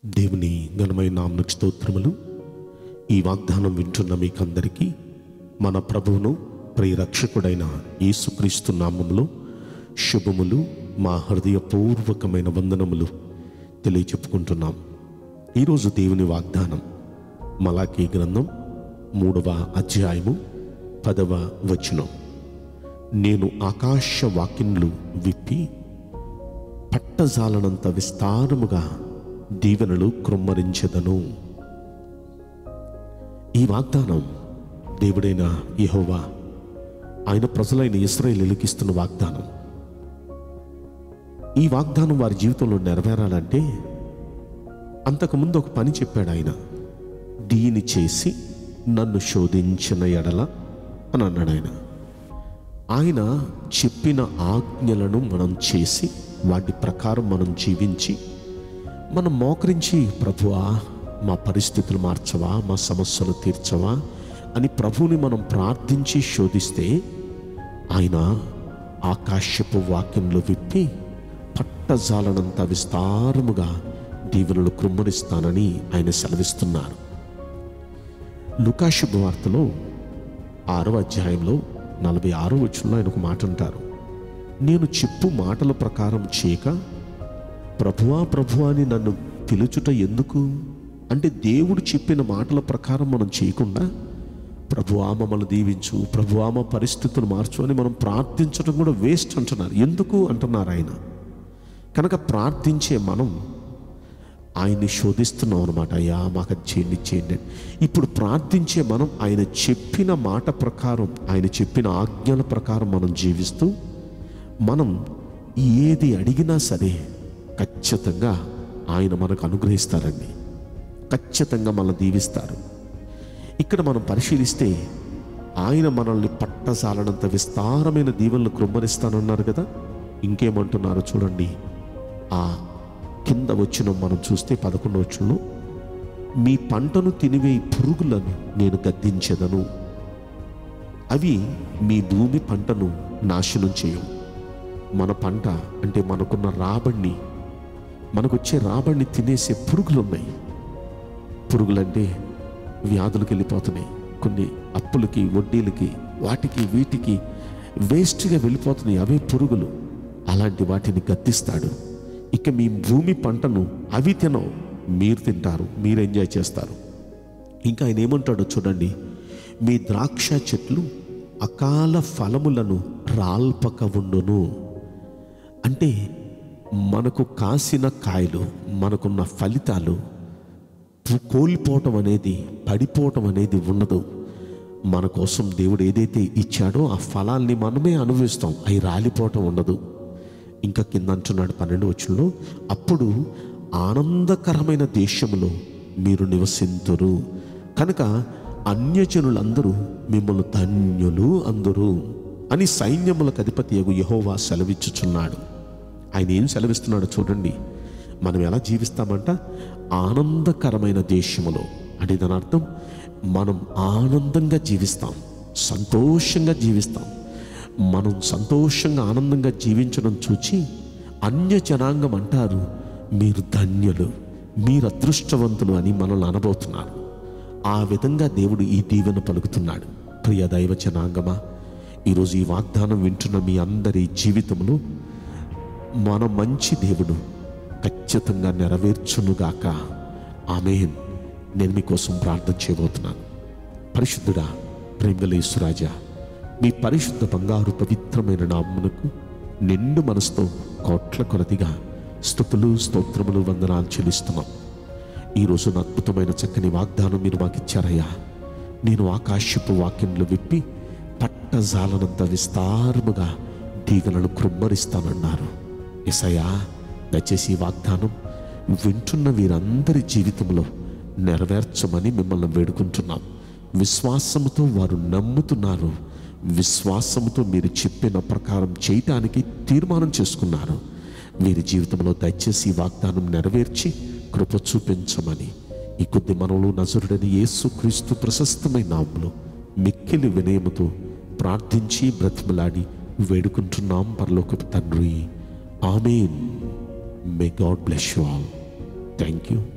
దేవుని ఘనమైన నామమునకు స్తోత్రములు. ఈ వాగ్దానం వింటున్న మీకందరికీ మన ప్రభువును ప్రియరక్షకుడైన యేసుక్రీస్తు నామములో శుభములు, మా హృదయపూర్వకమైన వందనములు తెలియచెప్పుకుంటున్నాం. ఈరోజు దేవుని వాగ్దానం మలాకీ గ్రంథం 3వ అధ్యాయము 10వ వచనం. నేను ఆకాశ వాకిన్లు విప్పి పట్టజాలనంత విస్తారముగా దీవెనలు కృమ్మరించెదను. ఈ వాగ్దానం దేవుడైన యెహోవా ఆయన ప్రజలైన ఇశ్రాయేలీయులకు ఇస్తున్న వాగ్దానం. ఈ వాగ్దానం వారి జీవితంలో నెరవేరాలంటే అంతకుముందు ఒక పని చెప్పాడు ఆయన. దీని చేసి నన్ను శోధించిన ఎడల అని అన్నాడు ఆయన. ఆయన చెప్పిన ఆజ్ఞలను మనం చేసి వాటి ప్రకారం మనం జీవించి మనం మోకరించి, ప్రభువా మా పరిస్థితులు మార్చవా, మా సమస్యలు తీర్చవా అని ప్రభువుని మనం ప్రార్థించి శోధిస్తే ఆయన ఆకాశపు వాక్యంలో విప్పి పట్టజాలనంత విస్తారముగా దీవెనలు కృమ్మరిస్తానని ఆయన సెలవిస్తున్నారు. లూకా శుభవార్తలో 6వ అధ్యాయంలో 46వ వచనంలో ఆయన ఒక మాట అంటారు. నేను చెప్పు మాటల ప్రకారం చేయక ప్రభువా ప్రభువా అని నన్ను పిలుచుట ఎందుకు? అంటే దేవుడు చెప్పిన మాటల ప్రకారం మనం చేయకుండా ప్రభువా మమ్మల్ని దీవించు, ప్రభువా మా పరిస్థితులు మార్చు అని మనం ప్రార్థించడం కూడా వేస్ట్ అంటున్నారు. ఎందుకు అంటున్నారు ఆయన? కనుక ప్రార్థించే మనం ఆయన్ని శోధిస్తున్నాం అనమాట. అయ్యా మాకు చేయండి చేయండి. ఇప్పుడు ప్రార్థించే మనం ఆయన చెప్పిన మాట ప్రకారం, ఆయన చెప్పిన ఆజ్ఞల ప్రకారం మనం జీవిస్తూ మనం ఏది అడిగినా సరే ఖచ్చితంగా ఆయన మనకు అనుగ్రహిస్తారండి. ఖచ్చితంగా మనల్ని దీవిస్తారు. ఇక్కడ మనం పరిశీలిస్తే ఆయన మనల్ని పట్టజాలనంత విస్తారమైన దీవెనలు కృమ్మరిస్తానన్నారు కదా. ఇంకేమంటున్నారో చూడండి. ఆ కింద వచ్చిన మనం చూస్తే 11వ వచనంలో, మీ పంటను తినివేయి పురుగులను నేను గద్దించెదను, అవి మీ భూమి పంటను నాశనం చేయవు. మన పంట అంటే మనకున్న రాబడిని, మనకొచ్చే రాబడిని తినేసే పురుగులు ఉన్నాయి. పురుగులంటే వ్యాధులకు వెళ్ళిపోతున్నాయి, కొన్ని అప్పులకి వడ్డీలకి వాటికి వీటికి వేస్ట్గా వెళ్ళిపోతున్నాయి. అవే పురుగులు. అలాంటి వాటిని గద్దిస్తాడు. ఇక మీ భూమి పంటను అవి తినవు, మీరు తింటారు, మీరు ఎంజాయ్ చేస్తారు. ఇంకా ఆయన ఏమంటాడో చూడండి. మీ ద్రాక్ష చెట్లు అకాల ఫలములను రాల్పక ఉండును. అంటే మనకు కాసిన కాయలు, మనకున్న ఫలితాలు కోల్పోవటం అనేది, పడిపోవటం అనేది ఉండదు. మన కోసం దేవుడు ఏదైతే ఇచ్చాడో ఆ ఫలాల్ని మనమే అనుభవిస్తాం, అవి రాలిపోవటం ఉండదు. ఇంకా కింద అంటున్నాడు 12వ వచనంలో, అప్పుడు ఆనందకరమైన దేశంలో మీరు నివసింతురు, కనుక అన్యజనులందరూ మిమ్మల్ని ధన్యులు అందరూ అని సైన్యములకు అధిపతి యెహోవా సెలవిచ్చుచున్నాడు. ఆయన ఏం సెలవిస్తున్నాడో చూడండి. మనం ఎలా జీవిస్తామంట? ఆనందకరమైన దేశములో. అంటే దాని అర్థం మనం ఆనందంగా జీవిస్తాం, సంతోషంగా జీవిస్తాం. మనం సంతోషంగా ఆనందంగా జీవించడం చూచి అన్య జనాంగం అంటారు, మీరు ధన్యులు, మీరు అదృష్టవంతులు అని మనల్ని అనబోతున్నారు. ఆ విధంగా దేవుడు ఈ దీవెన పలుకుతున్నాడు. ప్రియ దైవ జనాంగమా, ఈరోజు ఈ వాగ్దానం వింటున్న మీ అందరి జీవితంలో మన మంచి దేవుడు ఖచ్చితంగా నెరవేర్చునుగాక. ఆమేన్. నేను మీకోసం ప్రార్థన చేయబోతున్నాను. పరిశుద్ధుడా, ప్రేమగల యేసురాజా, మీ పరిశుద్ధ బంగారు పవిత్రమైన నామమునకు నిండు మనసుతో కోట్ల కొలదిగా స్తుతులు, స్తోత్రములు, వందనాలు చెల్లిస్తున్నాం. ఈరోజు అద్భుతమైన చక్కని వాగ్దానం మీరు మాకు ఇచ్చారయ్యా. నేను ఆకాశపు వాక్యంలో విప్పి పట్టజాలనంత విస్తారముగా దీవెనలు కృమ్మరిస్తానన్నారు. యేసయ్యా, దయచేసి ఈ వాగ్దానం వింటున్న వీరందరి జీవితంలో నెరవేర్చమని మిమ్మల్ని వేడుకుంటున్నాం. విశ్వాసముతో వారు నమ్ముతున్నారు, విశ్వాసముతో మీరు చెప్పిన ప్రకారం చేయటానికి తీర్మానం చేసుకున్నారు. వీరి జీవితంలో దయచేసి ఈ వాగ్దానం నెరవేర్చి కృప చూపించమని ఈ కొద్ది మనలో నజరుడని యేసుక్రీస్తు ప్రశస్తమైన నామములో మిక్కిలి వినయముతో ప్రార్థించి బ్రతిమలాడి వేడుకుంటున్నాం పరలోకపు తండ్రి. ఆమేన్. May God bless you all. Thank you.